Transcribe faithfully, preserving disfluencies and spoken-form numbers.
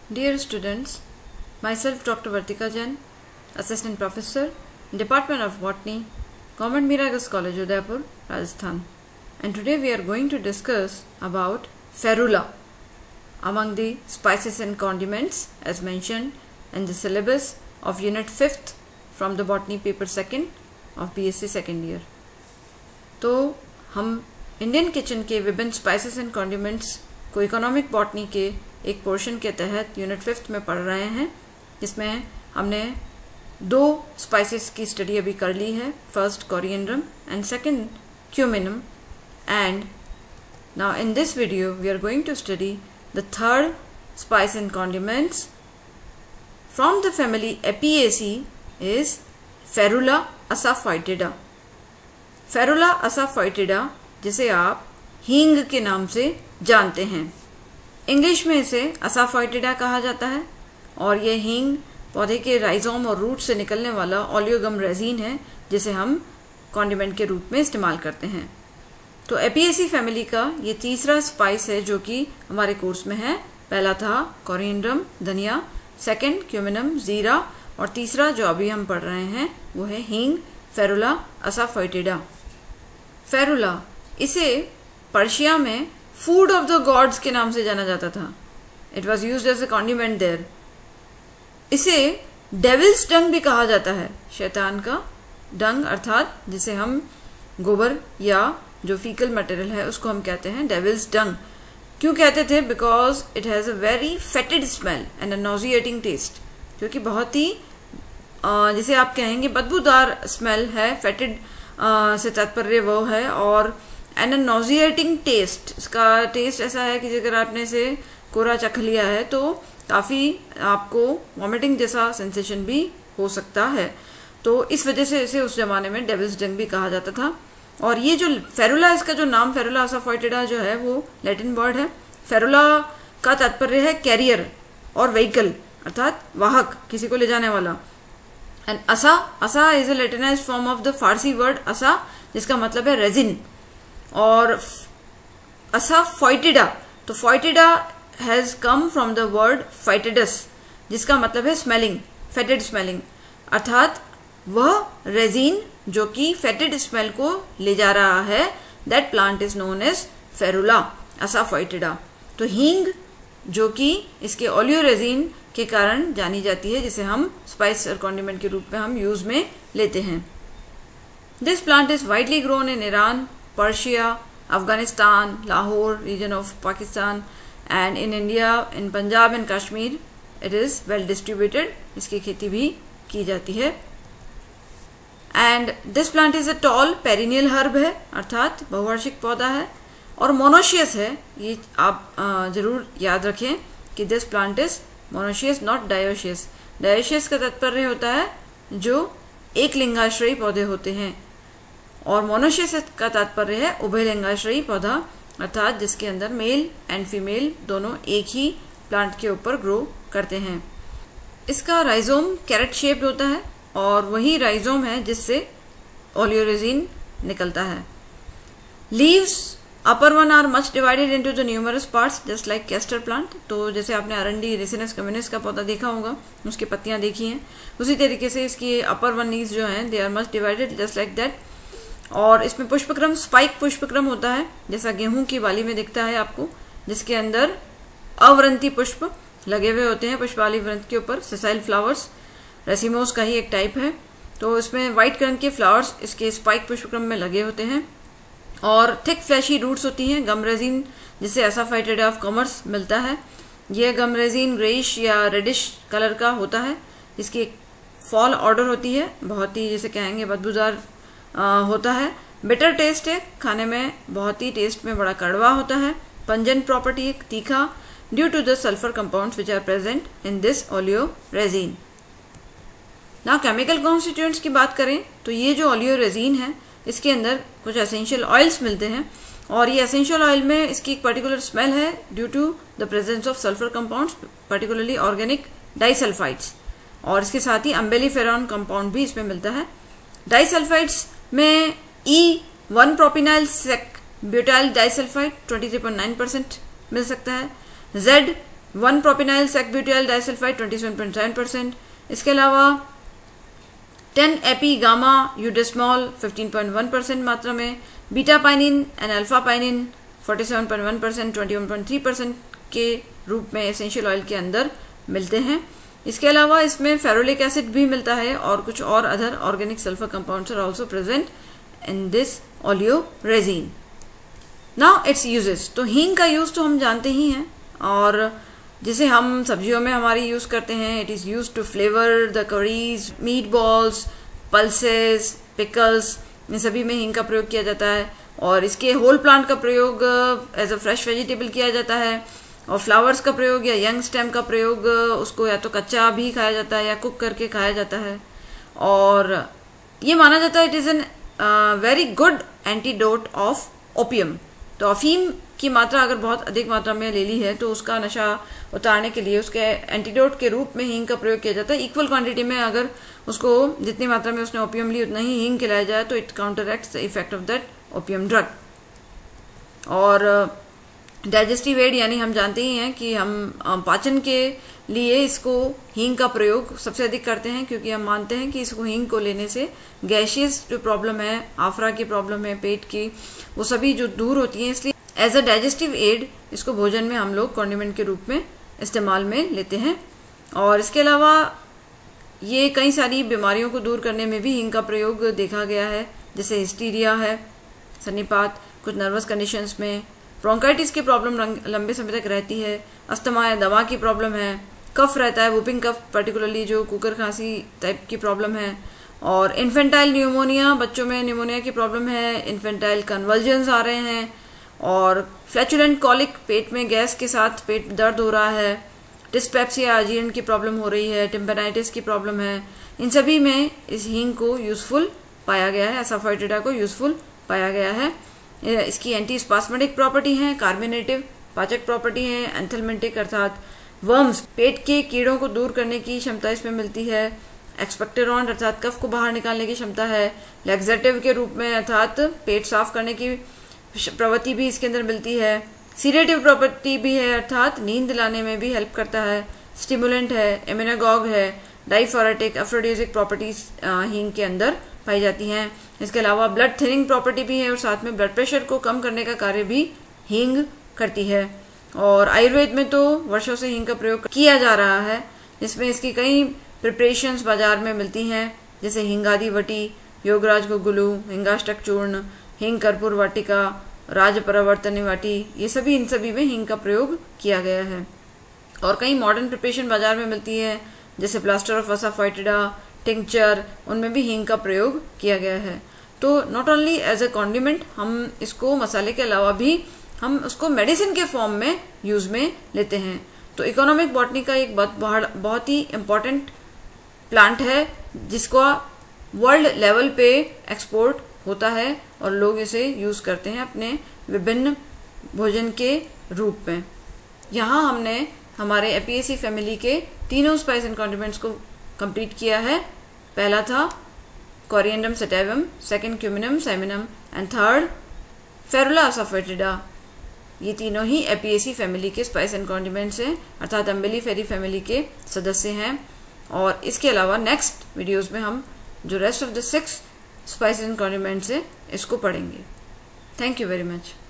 Dear students, myself Doctor Vartika Jain, Assistant Professor, Department of Botany, Government Miragas College, Udaipur, Rajasthan. And today we are going to discuss about ferula among the spices and condiments as mentioned in the syllabus of Unit fifth from the Botany paper second of B S c second year. तो हम Indian kitchen के विभिन्न spices and condiments को economic botany के एक portion के तहत unit fifth में पढ़ रहे हैं, जिसमें हमने दो स्पाइसेस की स्टडी अभी कर ली है, first Coriandrum and second Cuminum. And now in this video we are going to study the third spice and condiments from the family Apiaceae is Ferula asafoetida. Ferula asafoetida जिसे आप हींग के नाम से जानते हैं. इंग्लिश में इसे असाफोइटिडा कहा जाता है और यह हींग पौधे के राइजोम और रूट से निकलने वाला ओलियोगम रेजिन है, जिसे हम कॉन्डिमेंट के रूप में इस्तेमाल करते हैं. तो एपिएसी फैमिली का ये तीसरा स्पाइस है जो कि हमारे कोर्स में है. पहला था कोरिएंडरम धनिया, सेकंड क्यूमिनम जीरा, और तीसरा जो अभी हम पढ़ रहे हैं वो है हींग फेरुला असाफोइटिडा. फेरुला इसे पर्शिया में फूड ऑफ द गॉड्स के नाम से जाना जाता था. It was used as a condiment there. इसे डेविल्स डंग भी कहा जाता है, शैतान का डंग, अर्थात जिसे हम गोबर या जो फीकल मटेरियल है उसको हम कहते हैं डेविल्स डंग. क्यों कहते थे? Because it has a very fetid smell and a nauseating taste, क्योंकि बहुत ही जिसे आप कहेंगे बदबूदार स्मेल है. फेटिड से तात्पर्य वो है, और एंड अ नॉजिएटिंग टेस्ट. इसका टेस्ट ऐसा है कि अगर आपने इसे कोरा चख लिया है तो काफ़ी आपको वॉमिटिंग जैसा सेंसेशन भी हो सकता है. तो इस वजह से इसे उस जमाने में डेविल्स डंग भी कहा जाता था. और ये जो फेरुला, इसका जो नाम फेरुला असाफोइटिडा जो है वो लैटिन वर्ड है. फेरुला का तात्पर्य है कैरियर और व्हीकल, अर्थात वाहक, किसी को ले जाने वाला. And asa asa is a latinized form of the Farsi word asa, जिसका मतलब है रेजिन. और असाफोइटिडा, तो foetida has come from the word foetidus, जिसका मतलब है स्मेलिंग, फेटेड स्मेलिंग, अर्थात वह रेजिन जो कि फेटेड स्मेल को ले जा रहा है, that plant is known as Ferula asafoetida. तो हींग जो कि इसके ओलियो रेजिन के कारण जानी जाती है, जिसे हम स्पाइस और कॉन्डिमेंट के रूप में हम यूज में लेते हैं. This plant is widely grown in Iran, Persia, Afghanistan, Lahore region of Pakistan, and in India in Punjab and Kashmir it is well distributed. इसकी खेती भी की जाती है. And this plant is a tall perennial herb है, अर्थात बहुवार्षिक पौधा है, और मोनोशियस है. ये आप जरूर याद रखें कि this plant is monoecious, not dioecious. Dioecious का तात्पर्य होता है जो एक लिंगाश्रयी पौधे होते हैं, और मोनोशियस का तात्पर्य है उभय लिंगाश्रयी पौधा, अर्थात जिसके अंदर मेल एंड फीमेल दोनों एक ही प्लांट के ऊपर ग्रो करते हैं. इसका राइजोम कैरेट शेप्ड होता है, और वही राइजोम है जिससे ओलियोरेजिन निकलता है. Leaves upper one are much divided into the numerous parts just like castor plant. तो जैसे आपने अरंडी रेसिनस कम्युनिस का पौधा देखा होगा, उसकी पत्तियां देखी हैं, उसी तरीके से इसकी अपर वन लीव्स जो हैं they are much divided just like that. और इसमें पुष्पक्रम स्पाइक पुष्पक्रम होता है, जैसा गेहूं की बाली में दिखता है आपको, जिसके अंदर अवरंती पुष्प लगे हुए होते हैं पुष्पाली वृंत के ऊपर. सेसाइल फ्लावर्स रेसिमोस का ही एक टाइप है. तो इसमें व्हाइट रंग के फ्लावर्स इसके स्पाइक पुष्पक्रम में लगे होते हैं, और थिक फ्लैशी रूट्स होती हैं. गम रेजिन जिसे असाफोइटिडा ऑफ कॉमर्स मिलता है, यह गम रेजिन ग्रेइश या रेडिश कलर का होता है. इसकी एक फॉल ऑर्डर होती है, बहुत ही जैसे कहेंगे बदबूदार होता है. बिटर टेस्ट है, खाने में बहुत ही टेस्ट में बड़ा कड़वा होता है. पंजेंट प्रॉपर्टी, तीखा, due to the sulphur compounds which are present in this oleo resin. ना केमिकल कॉन्स्टिट्यूएंट्स की बात करें तो ये जो ओलियो रेजिन है इसके अंदर कुछ एसेंशियल ऑयल्स मिलते हैं, और ये एसेंशियल ऑयल में इसकी एक पर्टिकुलर स्मेल है due to the presence of sulphur compounds, particularly organic disulphides. और इसके साथ ही अम्बेलिफेरॉन कंपाउंड भी इसमें मिलता है. डाइसल्फाइड्स में E one propenyl sec butyl disulphide twenty three point nine percent मिल सकता है. Z one propenyl sec butyl disulphide twenty seven point seven percent. इसके अलावा ten epi gamma eudesmol fifteen point one percent मात्रा में, beta pinene and alpha pinene forty seven point one percent twenty one point three percent के रूप में essential oil के अंदर मिलते हैं। इसके अलावा इसमें फेरोलिक एसिड भी मिलता है और कुछ और other organic sulphur compounds are also present in this oleo resin. Now its uses, तो हींग का यूज तो हम जानते ही हैं और जिसे हम सब्जियों में हमारी यूज करते हैं। It is use to flavour the curries, meatballs, pulses, pickles, इन सभी में हींग का प्रयोग किया जाता है और इसके होल प्लांट का प्रयोग एज अ फ्रेश वेजिटेबल किया जाता है और फ्लावर्स का प्रयोग या यंग स्टेम का प्रयोग उसको या तो कच्चा भी खाया जाता है या कुक करके खाया जाता है और ये माना जाता है it is an very good antidote of opium. तो अफीम की मात्रा अगर बहुत अधिक मात्रा में ले ली है तो उसका नशा उतारने के लिए उसके एंटीडोट के रूप में हींग का प्रयोग किया जाता है। इक्वल क्वांटिटी में अगर उसको जितनी मात्रा में उसने ओपियम ली उतना ही हींग खिलाया जाए तो it counteracts the effect of that opium drug. और डाइजेस्टिव एड यानी हम जानते ही हैं कि हम पाचन के लिए इसको हींग का प्रयोग सबसे अधिक करते हैं क्योंकि हम मानते हैं कि इसको हींग को लेने से गैशियस जो प्रॉब्लम है, आफरा की प्रॉब्लम है, पेट की, वो सभी जो दूर होती हैं। इसलिए एज अ डाइजेस्टिव एड इसको भोजन में हम लोग कॉन्डिमेंट के रूप में इस्तेमाल में लेते हैं। और इसके अलावा ये कई सारी बीमारियों को दूर करने में भी हींग का प्रयोग देखा गया है, जैसे हिस्टीरिया है, सन्निपात, कुछ नर्वस कंडीशंस में, ब्रोंकाइटिस की प्रॉब्लम लंबे समय तक रहती है, अस्थमा या दमा की प्रॉब्लम है, कफ रहता है, वुपिंग कफ पर्टिकुलरली जो कुकर खांसी टाइप की प्रॉब्लम है, और इन्फेंटाइल न्यूमोनिया, बच्चों में न्यूमोनिया की प्रॉब्लम है, इन्फेंटाइल कन्वर्जन्स आ रहे हैं, और फ्लैचुलेंट कॉलिक, पेट में गैस के साथ पेट दर्द हो रहा है, डिस्पेप्सिया आजीर्ण की प्रॉब्लम हो रही है, टिम्पेनाइटिस की प्रॉब्लम है, इन सभी में इस हींग को यूजफुल पाया गया है, असाफोइटिडा को यूजफुल पाया गया है। इसकी एंटी स्पास्मेटिक प्रॉपर्टी है, कार्बोनेटिव पाचक प्रॉपर्टी है, एंथेलमेंटिक अर्थात वर्म्स, पेट के कीड़ों को दूर करने की क्षमता इसमें मिलती है, एक्सपेक्टेरॉन अर्थात कफ को बाहर निकालने की क्षमता है, लैक्सेटिव के रूप में अर्थात पेट साफ करने की प्रवृत्ति भी इसके अंदर मिलती है, सीडेटिव प्रॉपर्टी भी है अर्थात नींद दिलाने में भी हेल्प करता है, स्टिमुलेंट है, इम्यूनोगॉग है, डाइफोरेटिक, एफ्रोडिजिक प्रॉपर्टीज हींग के अंदर पाई जाती हैं। इसके अलावा ब्लड थिनिंग प्रॉपर्टी भी है और साथ में ब्लड प्रेशर को कम करने का कार्य भी हींग करती है। और आयुर्वेद में तो वर्षों से हींग का प्रयोग किया जा रहा है, जिसमें इसकी कई प्रिपरेशंस बाजार में मिलती हैं, जैसे हिंगादी वटी, योगराज गुगुलू, हिंगाष्टक चूर्ण, हींग कर्पूर वाटिका, राज प्रवर्तनी वाटी, ये सभी इन सभी में हींग का प्रयोग किया गया है। और कई मॉडर्न प्रिपरेशन बाजार में मिलती है, जैसे प्लास्टर ऑफ असाफोइटिडा, टिंक्चर, उनमें भी हींग का प्रयोग किया गया है। तो not only as a condiment, हम इसको मसाले के अलावा भी हम उसको मेडिसिन के फॉर्म में यूज में लेते हैं। तो इकोनॉमिक बॉटनी का एक बहुत बहुत ही इम्पॉर्टेंट प्लांट है जिसका वर्ल्ड लेवल पे एक्सपोर्ट होता है और लोग इसे यूज करते हैं अपने विभिन्न भोजन के रूप में। यहाँ हमने हमारे एपीएसी फैमिली के तीनों स्पाइस एंड कॉन्डिमेंट्स को कंप्लीट किया है। पहला था Coriandrum sativum, second Cuminum cyminum and third Ferula asafoetida. ये तीनों ही एपीएसी फैमिली के स्पाइस एंड कॉन्डिमेंट्स हैं, अर्थात अम्बिलीफेरी फैमिली के सदस्य हैं। और इसके अलावा नेक्स्ट वीडियोस में हम जो rest of the six spice and condiments है इसको पढ़ेंगे। Thank you very much.